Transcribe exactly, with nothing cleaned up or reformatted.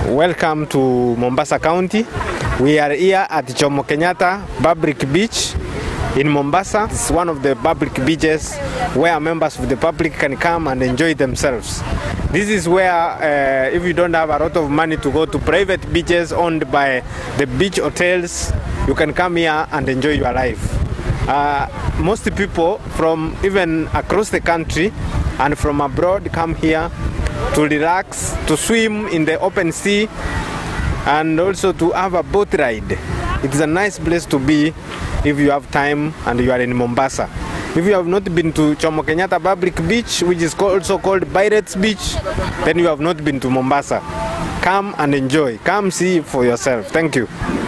Welcome to Mombasa County. We are here at Jomo Kenyatta Public Beach in Mombasa. It's one of the public beaches where members of the public can come and enjoy themselves. This is where uh, if you don't have a lot of money to go to private beaches owned by the beach hotels, you can come here and enjoy your life. Uh, most people from even across the country and from abroad come here to relax, to swim in the open sea, and also to have a boat ride. It's a nice place to be if you have time and you are in Mombasa. If you have not been to Jomo Kenyatta Public Beach, which is also called Pirates Beach, then you have not been to Mombasa. Come and enjoy. Come see for yourself. Thank you.